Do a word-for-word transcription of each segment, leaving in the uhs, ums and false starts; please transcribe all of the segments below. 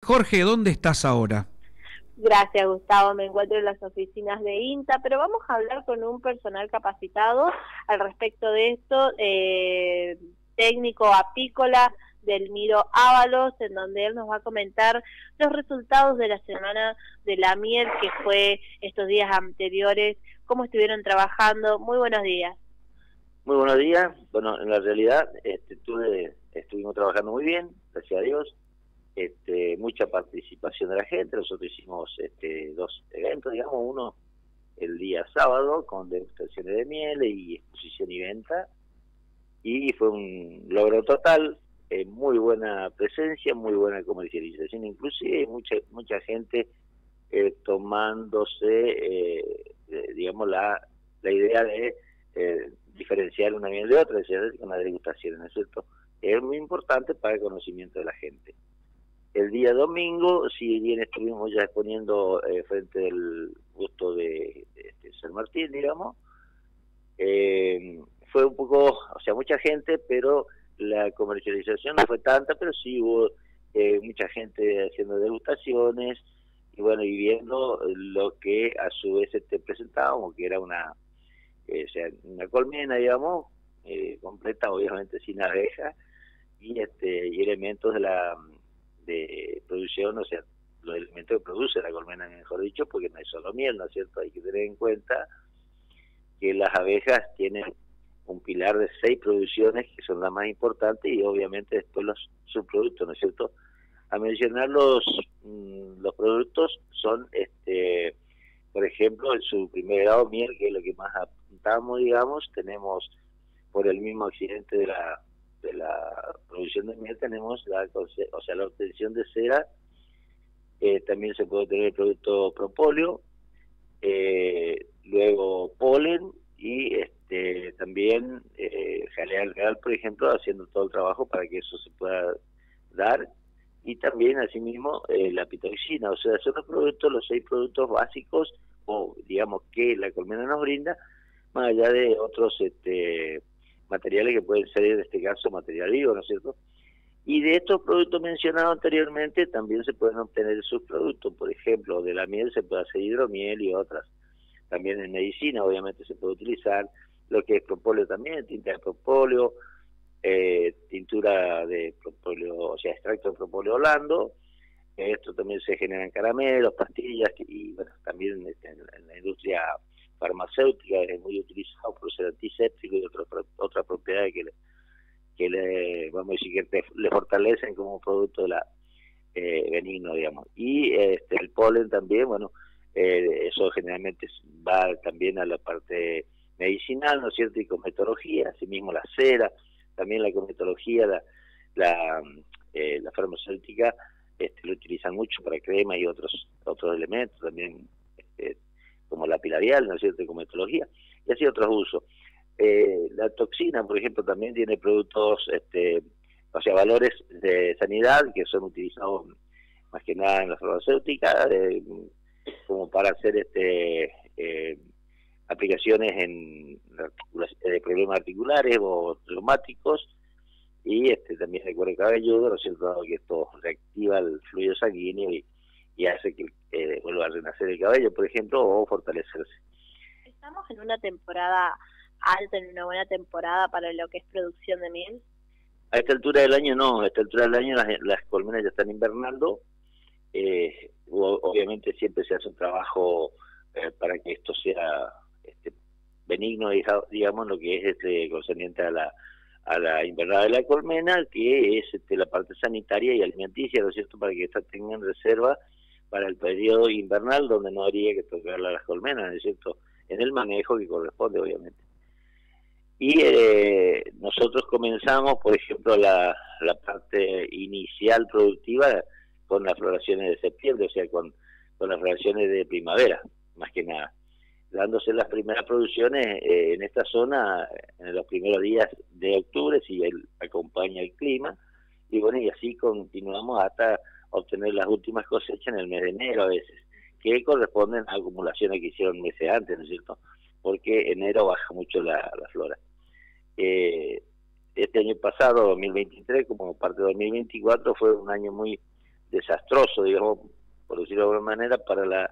Jorge, ¿dónde estás ahora? Gracias, Gustavo. Me encuentro en las oficinas de INTA, pero vamos a hablar con un personal capacitado al respecto de esto, eh, técnico apícola del Miro Ábalos, en donde él nos va a comentar los resultados de la semana de la miel, que fue estos días anteriores, cómo estuvieron trabajando. Muy buenos días. Muy buenos días. Bueno, en la realidad este, tuve, estuvimos trabajando muy bien, gracias a Dios. Este, mucha participación de la gente. Nosotros hicimos este, dos eventos, digamos, uno el día sábado con degustaciones de miel y exposición y venta, y fue un logro total, eh, muy buena presencia, muy buena comercialización, inclusive mucha mucha gente eh, tomándose, eh, eh, digamos, la, la idea de eh, diferenciar una miel de otra, es decir, con la degustación, ¿no es cierto? Es muy importante para el conocimiento de la gente. El día domingo, si bien estuvimos ya exponiendo eh, frente del gusto de, de, de San Martín, digamos, eh, fue un poco, o sea, mucha gente, pero la comercialización no fue tanta, pero sí hubo eh, mucha gente haciendo degustaciones y bueno, y viendo lo que a su vez te presentábamos, que era una, eh, o sea, una colmena, digamos, eh, completa, obviamente sin abeja, y este y elementos de la de producción, o sea, los elementos que produce la colmena, mejor dicho, porque no es solo miel, ¿no es cierto? Hay que tener en cuenta que las abejas tienen un pilar de seis producciones que son las más importantes y obviamente después los subproductos, ¿no es cierto? A mencionar los, mmm, los productos son, este por ejemplo, en su primer grado miel, que es lo que más apuntamos, digamos, tenemos por el mismo accidente de la de la producción de miel, tenemos la, o sea, la obtención de cera, eh, también se puede tener el producto propóleo, eh, luego polen y este también eh, jalea real, por ejemplo, haciendo todo el trabajo para que eso se pueda dar, y también asimismo eh, la pitoxina, o sea, son los productos, los seis productos básicos, o digamos que la colmena nos brinda, más allá de otros este materiales que pueden ser en este caso material vivo, ¿no es cierto? Y de estos productos mencionados anteriormente también se pueden obtener subproductos, por ejemplo, de la miel se puede hacer hidromiel y otras. También en medicina obviamente se puede utilizar lo que es propóleo también, tinta de propóleo, eh, tintura de propóleo, o sea, extracto de propóleo blando. Esto también se genera en caramelos, pastillas, y bueno, también en, en la industria farmacéutica es muy utilizado por ser antiséptico y otras otra propiedades que le, que le, vamos a decir, que te, le fortalecen como producto de la eh, benigno, digamos. Y este, el polen también, bueno, eh, eso generalmente va también a la parte medicinal, ¿no es cierto? Y cosmetología, asimismo la cera, también la cosmetología, la, la, eh, la farmacéutica, este, lo utilizan mucho para crema y otros otros elementos, también este, como la pilarial, ¿no es cierto?, de cosmetología, y así otros usos. Eh, la toxina, por ejemplo, también tiene productos, este, o sea, valores de sanidad que son utilizados más que nada en la farmacéutica, eh, como para hacer este eh, aplicaciones en eh, problemas articulares o reumáticos, y este también el cuero cabelludo, ¿no es cierto?, que esto reactiva el fluido sanguíneo y, y hace que eh, vuelva a renacer el cabello, por ejemplo, o fortalecerse. ¿Estamos en una temporada alta, en una buena temporada para lo que es producción de miel? A esta altura del año no, a esta altura del año las, las colmenas ya están invernando, eh, obviamente siempre se hace un trabajo eh, para que esto sea este, benigno, digamos, lo que es este concerniente a la a la invernada de la colmena, que es este, la parte sanitaria y alimenticia, ¿no es cierto?, para que estas tengan reserva para el periodo invernal, donde no habría que tocarla a las colmenas, ¿no es cierto?, en el manejo que corresponde, obviamente. Y eh, nosotros comenzamos, por ejemplo, la, la parte inicial productiva con las floraciones de septiembre, o sea, con, con las floraciones de primavera, más que nada, dándose las primeras producciones eh, en esta zona en los primeros días de octubre, si él acompaña el clima, y bueno, y así continuamos hasta obtener las últimas cosechas en el mes de enero a veces, que corresponden a acumulaciones que hicieron meses antes, ¿no es cierto?, porque enero baja mucho la, la flora. Eh, este año pasado, dos mil veintitrés, como parte de dos mil veinticuatro, fue un año muy desastroso, digamos, por decirlo de alguna manera, para la,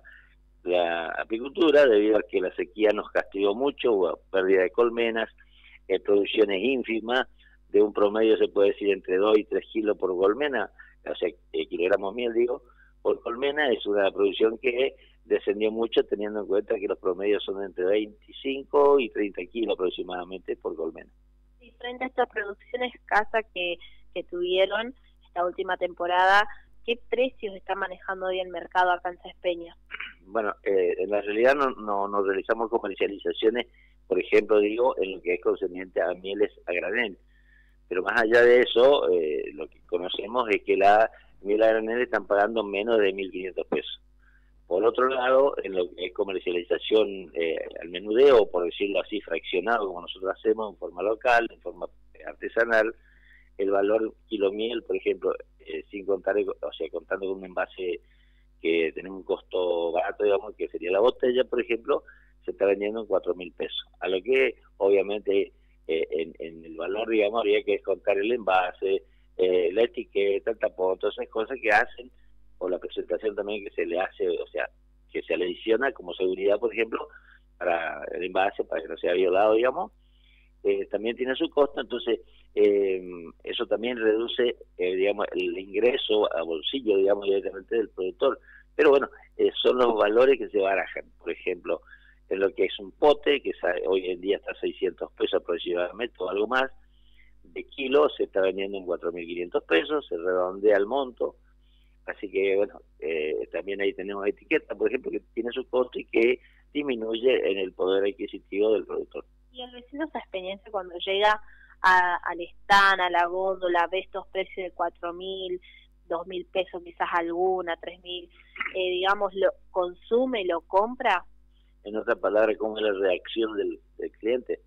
la apicultura, debido a que la sequía nos castigó mucho, hubo pérdida de colmenas, eh, producciones ínfimas, de un promedio se puede decir entre dos y tres kilos por colmena, o sea, eh, kilogramos miel, digo, por colmena. Es una producción que descendió mucho, teniendo en cuenta que los promedios son entre veinticinco y treinta kilos aproximadamente por colmena. Y frente a estas producciones escasas que, que tuvieron esta última temporada, ¿qué precios está manejando hoy el mercado acá en Sáenz Peña? Bueno, eh, en la realidad no, no, no realizamos comercializaciones, por ejemplo, digo, en lo que es concerniente a mieles a granel. Pero más allá de eso, eh, lo que conocemos es que la miel a granel están pagando menos de mil quinientos pesos. Por otro lado, en lo que es comercialización eh, al menudeo, por decirlo así, fraccionado, como nosotros hacemos en forma local, en forma artesanal, el valor kilo miel, por ejemplo, eh, sin contar, o sea, contando con un envase que tenemos un costo barato, digamos, que sería la botella, por ejemplo, se está vendiendo en cuatro mil pesos. A lo que, obviamente, eh, en, en el valor, digamos, habría que descontar el envase, eh, la etiqueta, el tapón, todas esas cosas que hacen, o la presentación también que se le hace, o sea, que se le adiciona como seguridad, por ejemplo, para el envase, para que no sea violado, digamos, eh, también tiene su costo. Entonces eh, eso también reduce, eh, digamos, el ingreso a bolsillo, digamos, directamente del productor. Pero bueno, eh, son los valores que se barajan. Por ejemplo, en lo que es un pote, que hoy en día está a seiscientos pesos aproximadamente, o algo más, de kilo se está vendiendo en cuatro mil quinientos pesos, se redondea el monto. Así que, bueno, eh, también ahí tenemos etiqueta, por ejemplo, que tiene su costo y que disminuye en el poder adquisitivo del productor. Y el vecino saespeñense, cuando llega a, al stand, a la góndola, ve estos precios de cuatro mil, dos mil pesos, quizás alguna, tres mil, eh, digamos, ¿lo consume, lo compra? En otras palabras, ¿cómo es la reacción del, del cliente?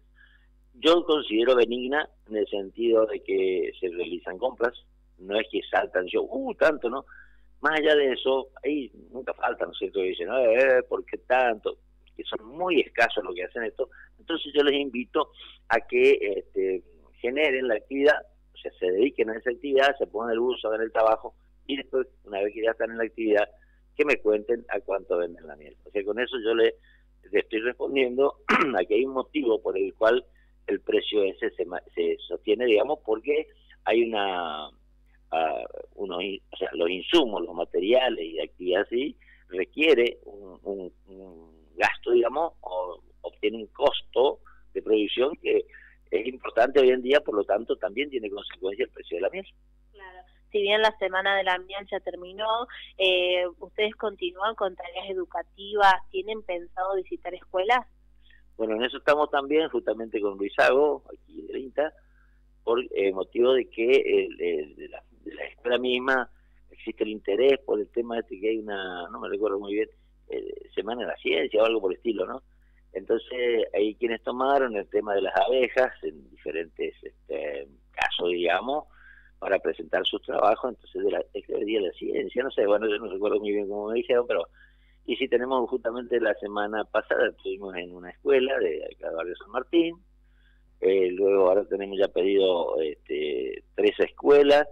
Yo considero benigna en el sentido de que se realizan compras, no es que saltan, yo, uh, tanto, ¿no? Más allá de eso, ahí nunca faltan, ¿no es cierto? Que dicen, eh, ¿por qué tanto? Que son muy escasos los que hacen esto. Entonces yo les invito a que este, generen la actividad, o sea, se dediquen a esa actividad, se pongan el buzo, hagan el trabajo, y después, una vez que ya están en la actividad, que me cuenten a cuánto venden la miel. O sea, con eso yo le, le estoy respondiendo a que hay un motivo por el cual el precio ese se, se sostiene, digamos, porque hay una... Uh, unos, o sea, los insumos, los materiales y actividad así, requiere un, un, un gasto, digamos, o obtiene un costo de producción que es importante hoy en día, por lo tanto también tiene consecuencia el precio de la miel. Claro. Si bien la semana de la miel ya terminó, eh, ¿ustedes continúan con tareas educativas? ¿Tienen pensado visitar escuelas? Bueno, en eso estamos también, justamente con Luis Hago, aquí de INTA, por eh, motivo de que el, el, de la de la escuela misma existe el interés por el tema este que hay una, no me recuerdo muy bien, eh, Semana de la Ciencia o algo por el estilo, ¿no? Entonces hay quienes tomaron el tema de las abejas en diferentes este, casos, digamos, para presentar sus trabajos. Entonces de la, el día de la ciencia, no sé, bueno, yo no recuerdo muy bien cómo me dijeron, pero y sí tenemos justamente la semana pasada, estuvimos en una escuela de acá de Barrio San Martín, eh, luego ahora tenemos ya pedido este, tres escuelas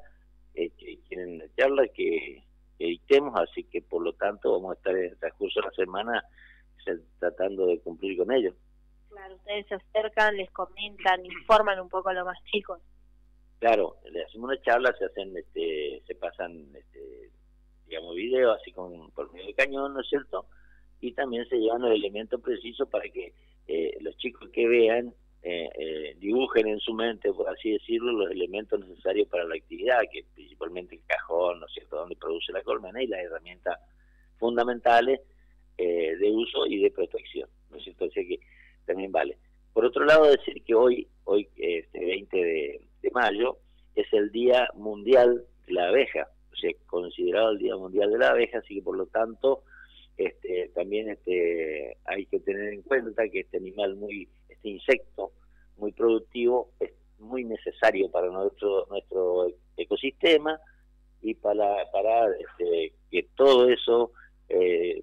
que quieren la charla que, que dictemos, así que por lo tanto vamos a estar en el transcurso de la semana tratando de cumplir con ellos. Claro, ustedes se acercan, les comentan, informan un poco a los más chicos. Claro, le hacemos una charla, se hacen, este, se pasan, este, digamos, videos así con por medio de cañón, ¿no es cierto? Y también se llevan los elementos precisos para que eh, los chicos que vean Eh, eh, dibujen en su mente, por así decirlo, los elementos necesarios para la actividad, que principalmente el cajón, ¿no es cierto?, donde produce la colmena, y las herramientas fundamentales eh, de uso y de protección, ¿no es cierto? Así que también vale. Por otro lado, decir que hoy, hoy este veinte de mayo, es el Día Mundial de la Abeja, o sea, considerado el Día Mundial de la Abeja, así que por lo tanto este, también este, hay que tener en cuenta que este animal muy este insecto muy productivo es muy necesario para nuestro nuestro ecosistema y para para este, que todo eso eh,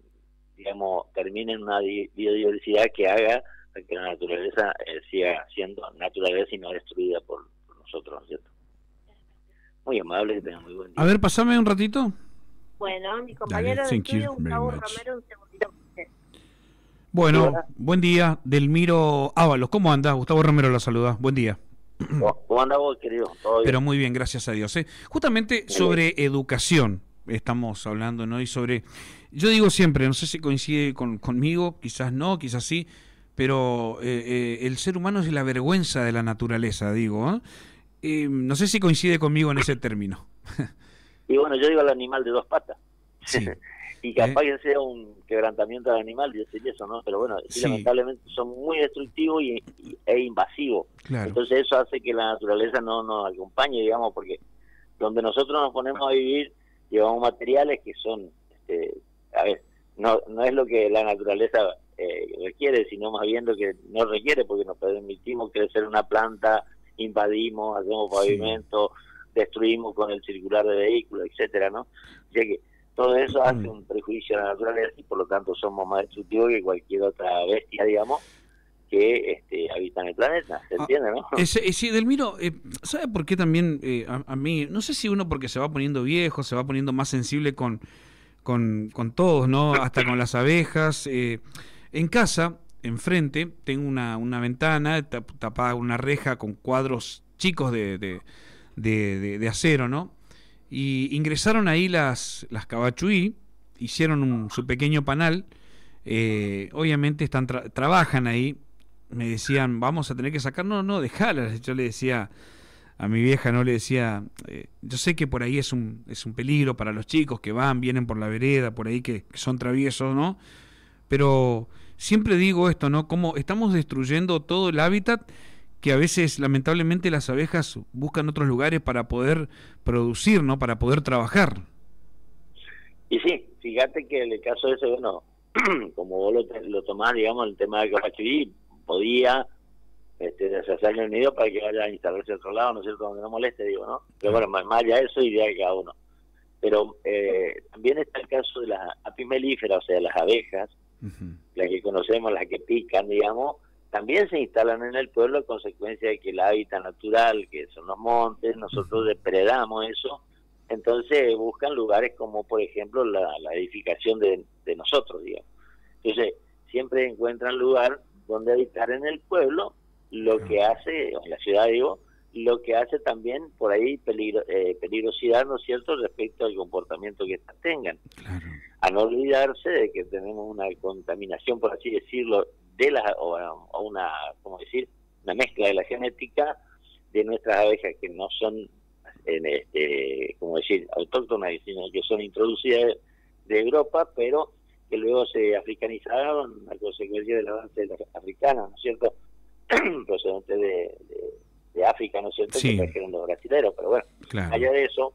digamos termine en una biodiversidad que haga que la naturaleza eh, siga siendo naturaleza y no destruida por, por nosotros, ¿no es cierto? Muy amable, que tengan muy buen día. A ver, pasame un ratito. Bueno, mi compañero Dale, de thank you estudio, Gustavo very much. Romero, un segundito. Bueno, Sí, hola. buen día, Delmiro Ábalos. ¿Cómo anda? Gustavo Romero la saluda. Buen día. ¿Cómo cómo anda vos, querido? ¿Todo bien? Pero muy bien, gracias a Dios. ¿eh? Justamente Muy sobre educación estamos hablando, ¿no? Y sobre, yo digo siempre, no sé si coincide con, conmigo, quizás no, quizás sí, pero eh, eh, el ser humano es la vergüenza de la naturaleza, digo. ¿eh? Eh, no sé si coincide conmigo en ese término. Y bueno, yo digo al animal de dos patas. Sí. Y capaz ¿Eh? que sea un quebrantamiento del animal decir eso, ¿no? Pero bueno, sí, Sí. lamentablemente son muy destructivos y, y- e invasivos. Claro. Entonces eso hace que la naturaleza no nos acompañe, digamos, porque donde nosotros nos ponemos a vivir, llevamos materiales que son, este, a ver, no, no es lo que la naturaleza eh, requiere, sino más bien lo que no requiere, porque nos permitimos crecer una planta, invadimos, hacemos Sí. pavimento, destruimos con el circular de vehículos, etcétera, ¿no? O sea que todo eso hace Mm. un prejuicio a la naturaleza y por lo tanto somos más destructivos que cualquier otra bestia, digamos, que este, habitan el planeta, ¿se Ah, entiende, no? Ese, sí, Delmiro, eh, ¿sabe por qué también eh, a, a mí, no sé si uno porque se va poniendo viejo, se va poniendo más sensible con, con, con todos, ¿no? Hasta con las abejas. Eh, en casa, enfrente, tengo una, una ventana tap- tapada con una reja con cuadros chicos de, de, de, de- de acero, ¿no? Y ingresaron ahí las, las cabachuí, hicieron un- su pequeño panal, eh, obviamente están tra- trabajan ahí, me decían, vamos a tener que sacar, no, no, dejalas, yo le decía a mi vieja, no le decía, eh, yo sé que por ahí es un, es un peligro para los chicos que van, vienen por la vereda, por ahí que, que son traviesos, ¿no? Pero siempre digo esto, ¿no? Como estamos destruyendo todo el hábitat que a veces lamentablemente las abejas buscan otros lugares para poder producir, ¿no? Para poder trabajar. Y sí, fíjate que en el caso ese, bueno, como vos lo, lo tomás, digamos, el tema de Cabachuí, podía este, deshacerle el nido para que vaya a instalarse a otro lado, ¿no es cierto?, donde no moleste, digo, ¿no? Pero bueno, más, más allá de eso, idea de cada uno. Pero eh, también está el caso de las apimelíferas, o sea, las abejas, Uh-huh. las que conocemos, las que pican, digamos, también se instalan en el pueblo a consecuencia de que el hábitat natural, que son los montes, nosotros Uh-huh. depredamos eso, entonces buscan lugares como, por ejemplo, la, la edificación de, de nosotros, digamos. Entonces, siempre encuentran lugar donde habitar en el pueblo, lo Claro. que hace, o en la ciudad, digo, lo que hace también por ahí peligro, eh, peligrosidad, ¿no es cierto?, respecto al comportamiento que éstas tengan. Claro. A no olvidarse de que tenemos una contaminación, por así decirlo, de la o, o una, ¿cómo decir?, una mezcla de la genética de nuestras abejas que no son, en este, como decir, autóctonas, sino que son introducidas de, de Europa, pero que luego se africanizaron a consecuencia del avance de las africanas, ¿no es cierto?, procedentes de, de, de África, ¿no es cierto?, Sí. que trajeron los brasileros, pero bueno, Claro. allá de eso,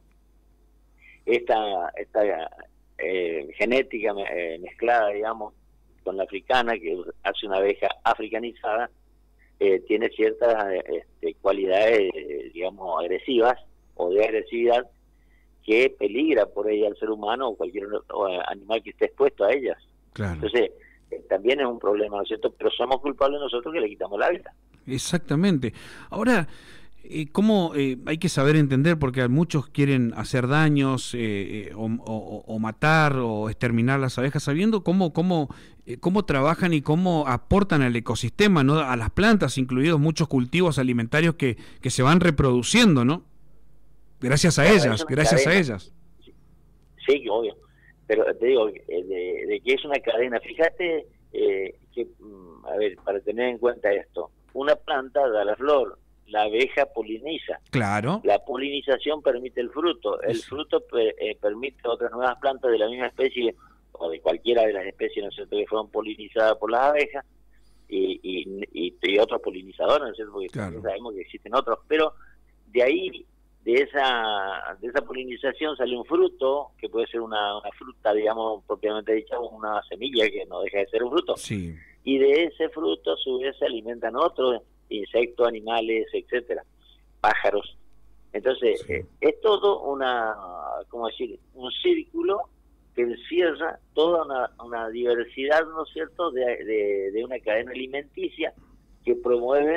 esta, esta eh, genética eh, mezclada, digamos, con la africana, que hace una abeja africanizada, eh, tiene ciertas este, cualidades, eh, digamos, agresivas o de agresividad que peligra por ella al ser humano o cualquier o animal que esté expuesto a ellas. Claro. Entonces, eh, también es un problema, ¿no es cierto? Pero somos culpables nosotros que le quitamos la vida. Exactamente. Ahora, eh, ¿cómo eh, hay que saber entender? Porque muchos quieren hacer daños eh, eh, o, o, o matar o exterminar las abejas, sabiendo cómo, cómo, eh, cómo trabajan y cómo aportan al ecosistema, ¿no? A las plantas, incluidos muchos cultivos alimentarios que, que se van reproduciendo, ¿no? Gracias a Claro, es ellas, una gracias cadena. a ellas. Sí, obvio. Pero te digo, eh, de, de que es una cadena. Fíjate eh, que, mm, a ver, para tener en cuenta esto, una planta da la flor, la abeja poliniza. Claro. La polinización permite el fruto, el Eso. fruto per, eh, permite otras nuevas plantas de la misma especie o de cualquiera de las especies, ¿no es cierto?, que fueron polinizadas por las abejas y, y, y, y otros polinizadores, ¿no es cierto?, porque Claro. también sabemos que existen otros, pero de ahí, de esa de esa polinización sale un fruto, que puede ser una, una fruta, digamos, propiamente dicha, una semilla que no deja de ser un fruto, Sí. y de ese fruto a su vez se alimentan otros insectos, animales, etcétera, pájaros. Entonces, Sí. eh, es todo una, ¿cómo decir?, un círculo que encierra toda una, una diversidad, ¿no es cierto?, de, de, de una cadena alimenticia que promueve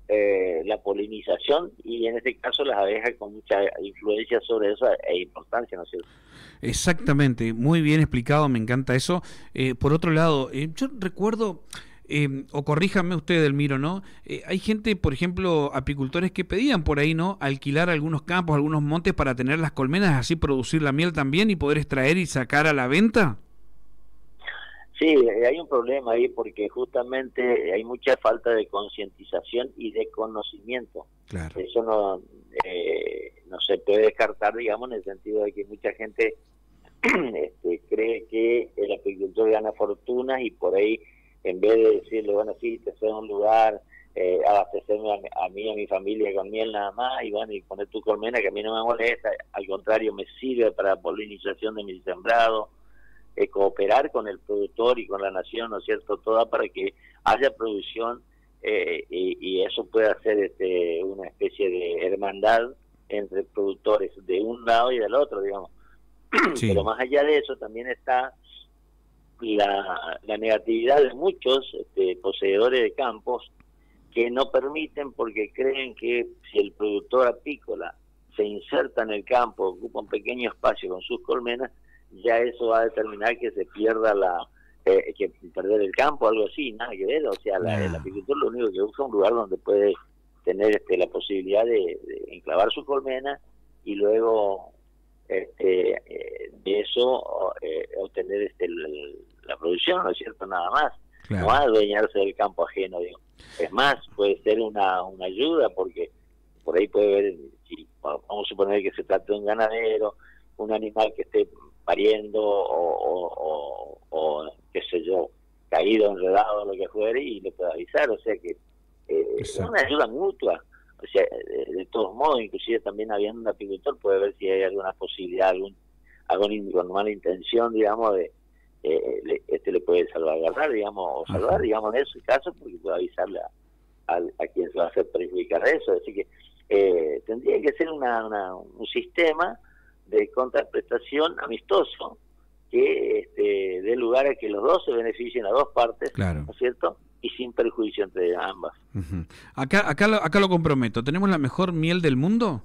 eh, la polinización y en este caso las abejas con mucha influencia sobre eso e importancia, ¿no es cierto? Exactamente, muy bien explicado, me encanta eso. Eh, por otro lado, eh, yo recuerdo, eh, o corríjame usted, Delmiro, ¿no? Eh, hay gente, por ejemplo, apicultores que pedían por ahí, ¿no? Alquilar algunos campos, algunos montes para tener las colmenas, así producir la miel también y poder extraer y sacar a la venta. Sí, hay un problema ahí porque justamente hay mucha falta de concientización y de conocimiento. Claro. Eso no, eh, no se puede descartar, digamos, en el sentido de que mucha gente este, cree que el apicultor gana fortunas y por ahí, en vez de decirle, bueno, sí, te cedo un lugar, eh, abastecerme a, a mí y a mi familia con miel nada más, y bueno, y poner tu colmena que a mí no me molesta, al contrario, me sirve para la polinización de mi sembrado. Eh, cooperar con el productor y con la nación, ¿no es cierto?, toda para que haya producción eh, y, y eso pueda ser este, una especie de hermandad entre productores de un lado y del otro, digamos. Sí. Pero más allá de eso también está la, la negatividad de muchos este, poseedores de campos que no permiten porque creen que si el productor apícola se inserta en el campo, ocupa un pequeño espacio con sus colmenas, ya eso va a determinar que se pierda la eh, que perder el campo, algo así, nada que ver. O sea, la, el apicultor lo único que busca es un lugar donde puede tener este, la posibilidad de, de enclavar su colmena y luego este, eh, de eso eh, obtener este, el, la producción, ¿no es cierto? Nada más. Claro. No va a adueñarse del campo ajeno, digo. Es más, puede ser una, una ayuda porque por ahí puede ver, si, vamos a suponer que se trata de un ganadero, un animal que esté pariendo o, o, o, o qué sé yo, caído, enredado, lo que fuere, y le puede avisar, o sea que eh, es una ayuda mutua, o sea, de, de todos modos, inclusive también habiendo un apicultor puede ver si hay alguna posibilidad, algún, algún con mala intención, digamos, de eh, le, este le puede salvaguardar, digamos, o salvar, Ajá. digamos, en ese caso, porque puede avisarle a, a, a quien se va a hacer perjudicar eso, así que eh, tendría que ser una, una, un sistema de contraprestación amistoso que este, dé lugar a que los dos se beneficien a dos partes, claro. ¿no es cierto? Y sin perjuicio entre ambas. Uh-huh. Acá, acá, lo, acá lo comprometo. ¿Tenemos la mejor miel del mundo?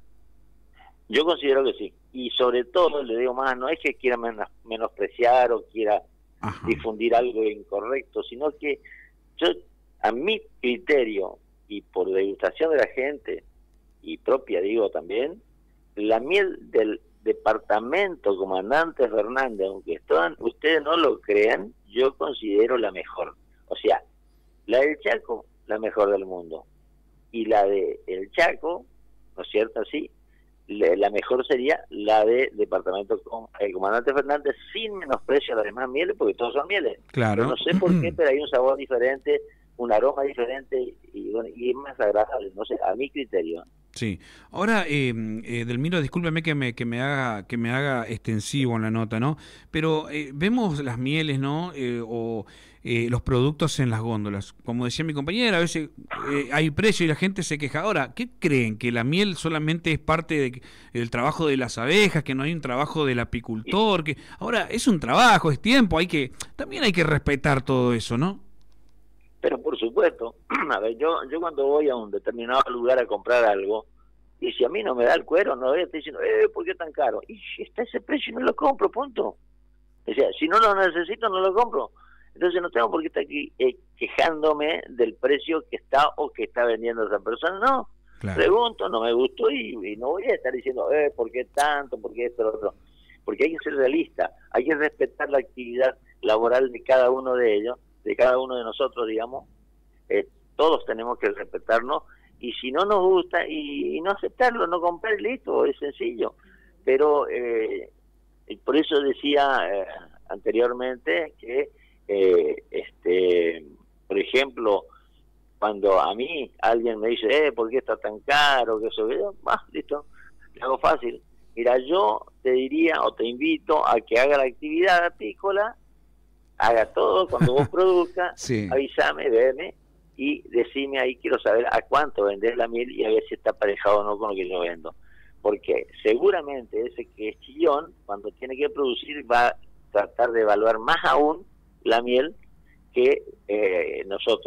Yo considero que sí. Y sobre todo, le digo más, no es que quiera menos, menospreciar o quiera Ajá. difundir algo incorrecto, sino que yo, a mi criterio y por degustación de la gente, y propia digo también, la miel del departamento Comandante Fernández, aunque están, ustedes no lo crean, yo considero la mejor. O sea, la del Chaco, la mejor del mundo. Y la de el Chaco, ¿no es cierto? Así, la, la mejor sería la de departamento com, el Comandante Fernández, sin menosprecio a las demás mieles, porque todos son mieles. Claro. Yo no sé por qué, pero hay un sabor diferente, un aroma diferente y, bueno, y es más agradable, no sé, a mi criterio. Sí. Ahora, eh, eh, Delmiro, discúlpeme que me que me haga que me haga extensivo en la nota, ¿no? Pero eh, vemos las mieles, ¿no? Eh, o eh, los productos en las góndolas. Como decía mi compañera, a veces eh, hay precio y la gente se queja. Ahora, ¿qué creen? ¿Que la miel solamente es parte de, del trabajo de las abejas, que no hay un trabajo del apicultor? Que ahora es un trabajo, es tiempo, hay que también hay que respetar todo eso, ¿no? Pero por supuesto, a ver, yo yo cuando voy a un determinado lugar a comprar algo, y si a mí no me da el cuero, no voy a estar diciendo, eh, ¿por qué tan caro? Y si está ese precio, no lo compro, punto. O sea, si no lo necesito, no lo compro. Entonces no tengo por qué estar aquí eh, quejándome del precio que está o que está vendiendo esa persona, no. Claro. Pregunto, no me gustó y, y no voy a estar diciendo, eh, ¿por qué tanto? ¿Por qué esto, lo otro? Porque hay que ser realista, hay que respetar la actividad laboral de cada uno de ellos, de cada uno de nosotros, digamos, eh, todos tenemos que respetarnos y si no nos gusta y, y no aceptarlo, no comprar, listo, es sencillo. Pero eh, por eso decía eh, anteriormente que, eh, este, por ejemplo, cuando a mí alguien me dice, eh, ¿por qué está tan caro? Que eso, yo, ah, listo, le hago fácil. Mira, yo te diría o te invito a que haga la actividad apícola, haga todo, cuando vos produzcas, sí. avísame, veme y decime ahí, quiero saber a cuánto vendés la miel y a ver si está aparejado o no con lo que yo vendo. Porque seguramente ese que es chillón, cuando tiene que producir, va a tratar de evaluar más aún la miel que eh, nosotros.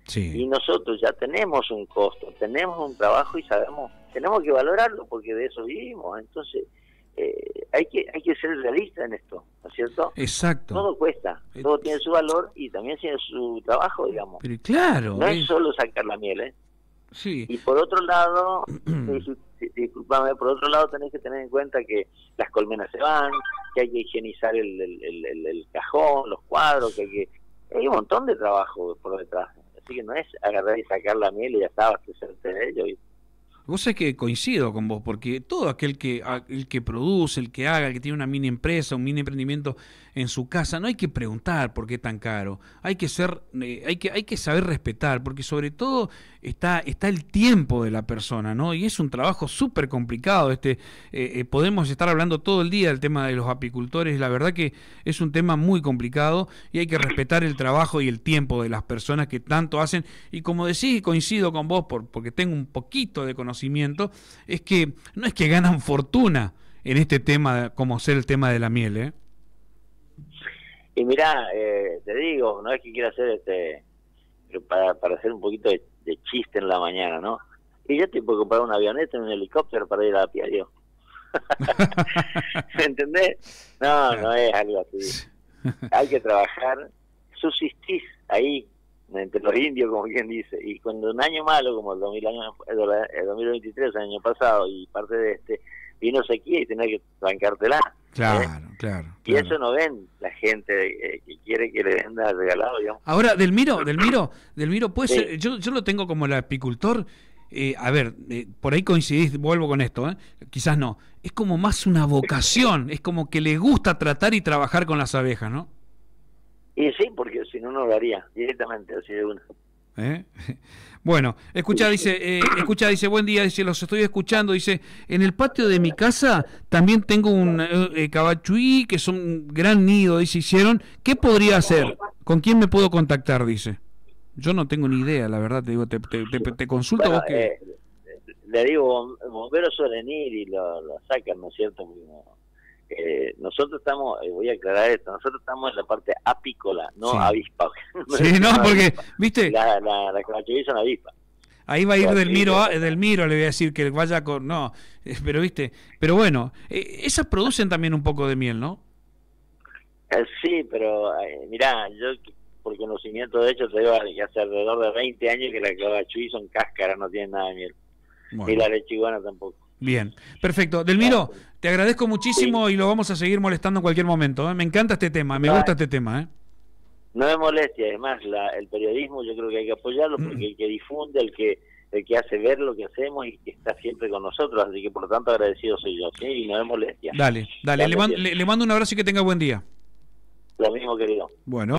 Sí. Y nosotros ya tenemos un costo, tenemos un trabajo y sabemos, tenemos que valorarlo porque de eso vivimos. Entonces, eh, hay que hay que ser realista en esto, ¿no es cierto? Exacto. Todo cuesta, todo tiene su valor y también tiene su trabajo, digamos. Pero claro. No es es... solo sacar la miel, ¿eh? Sí. Y por otro lado, disculpame, por otro lado tenés que tener en cuenta que las colmenas se van, que hay que higienizar el, el, el, el cajón, los cuadros, que hay que... Hay un montón de trabajo por detrás. Así que no es agarrar y sacar la miel y ya está, abastecerte de ello. Y... Vos sabés que coincido con vos, porque todo aquel que, el que produce, el que haga, el que tiene una mini empresa, un mini emprendimiento en su casa, no hay que preguntar por qué es tan caro. Hay que ser, eh, hay que, hay que saber respetar, porque sobre todo está, está el tiempo de la persona, ¿no? Y es un trabajo súper complicado. Este, eh, eh, podemos estar hablando todo el día del tema de los apicultores. La verdad que es un tema muy complicado y hay que respetar el trabajo y el tiempo de las personas que tanto hacen. Y como decís, coincido con vos, por, porque tengo un poquito de conocimiento, es que no es que ganan fortuna en este tema, como ser el tema de la miel, ¿eh? Y mirá, eh, te digo, no es que quiera hacer este, pero para, para hacer un poquito de, de chiste en la mañana, ¿no? Y yo te puedo comprar una avioneta, un helicóptero para ir a Apiario. ¿Me entendés? No, no es algo así. Hay que trabajar, subsistís ahí, entre los indios, como quien dice, y cuando un año malo, como el, dos mil año, el dos mil veintitrés, el año pasado, y parte de este, vino sequía y tenés que bancártela. Claro, ¿eh? claro, claro. Y eso no ven la gente eh, que quiere que le venda regalado, digamos. Ahora, Delmiro, Delmiro, Delmiro, puede Sí. ser, yo, yo lo tengo como el apicultor, eh, a ver, eh, por ahí coincidís, vuelvo con esto, ¿eh? Quizás no, es como más una vocación, es como que le gusta tratar y trabajar con las abejas, ¿no? Y sí, porque si no, no lo haría directamente, así de una. ¿Eh? Bueno, escucha, dice, eh, escucha, dice, buen día, dice, los estoy escuchando, dice, en el patio de mi casa también tengo un eh, cabachuí, que son un gran nido, dice, hicieron, ¿qué podría hacer? ¿Con quién me puedo contactar? Dice. Yo no tengo ni idea, la verdad, te digo, te, te, te, te consulto Bueno, vos que... eh, le digo, bomberos suelen ir y lo, lo sacan, ¿no es cierto? Porque, eh, nosotros estamos, eh, voy a aclarar esto, nosotros estamos en la parte apícola, no Sí. avispa. Sí, no, porque, viste, La, la, la cabachuí son avispas. ahí va a ir Sí, Delmiro, sí. a- Delmiro, le voy a decir que vaya con... No, eh, pero viste, pero bueno, eh, esas producen también un poco de miel, ¿no? Eh, sí, pero eh, mirá, yo por conocimiento de hecho te digo que hace alrededor de veinte años que la cabachuí son cáscaras, no tienen nada de miel. Bueno. Y la lechiguana tampoco. Bien, perfecto. Delmiro, te agradezco muchísimo Sí. y lo vamos a seguir molestando en cualquier momento, ¿eh? Me encanta este tema, me No, gusta este tema, ¿eh? No me molestia, además la, el periodismo yo creo que hay que apoyarlo porque el que difunde, el que el que hace ver lo que hacemos y que está siempre con nosotros, así que por lo tanto agradecido soy yo, sí, y no me molestia. Dale, dale, le, man- le, le mando un abrazo y que tenga buen día. Lo mismo, querido. Bueno.